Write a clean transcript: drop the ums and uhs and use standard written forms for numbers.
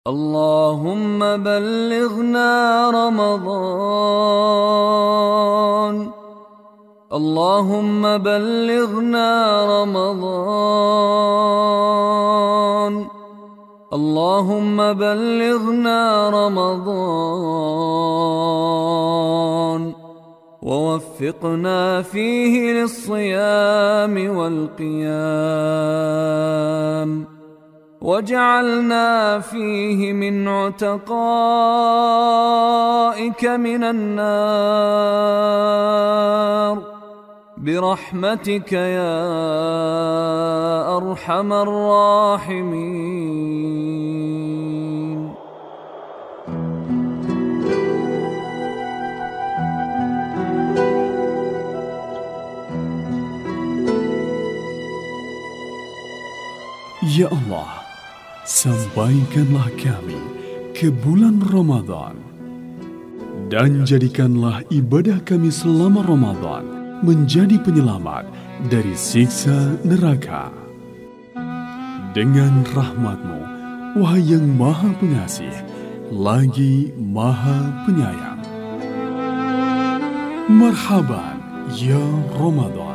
اللهم بلغنا رمضان. اللهم بلغنا رمضان. اللهم بلغنا رمضان ووفقنا فيه للصيام والقيام، وجعلنا فيه من عتقائك من النار برحمتك يا أرحم الراحمين. Ya Allah, sampaikanlah kami ke bulan Ramadan dan jadikanlah ibadah kami selama Ramadan menjadi penyelamat dari siksa neraka. Dengan rahmat-Mu, wahai yang Maha Pengasih, lagi Maha Penyayang. Marhaban ya Ramadan.